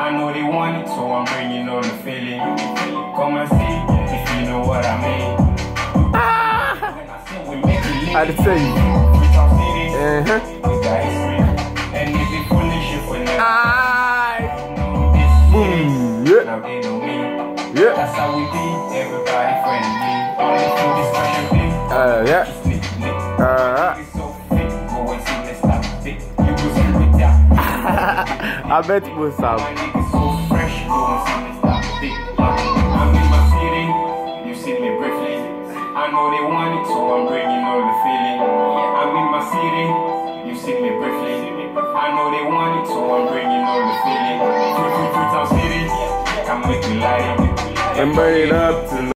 I know they want it, so I'm bringing on the feeling. Come and see if you know what I mean. I'd say and if they foolish, if we never boom, yeah. Now they know me. Yeah. That's how we be. Everybody friendly. Only for this special thing. Yeah. It's so thick. Go and see, let's stop thick. You go see with that. I bet it was My niggas so fresh. Go and see, let's stop thick. I'm in my city. You see me briefly. I know they want it, so I'm bringing all the feeling. I'm in my city. You see me briefly. I know they want it, so I'm bringing all the feeling. Freetown City. Come make me light it. And burn it up tonight.